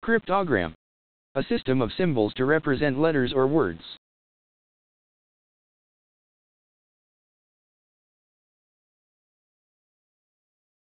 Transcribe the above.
Cryptogram. A system of symbols to represent letters or words.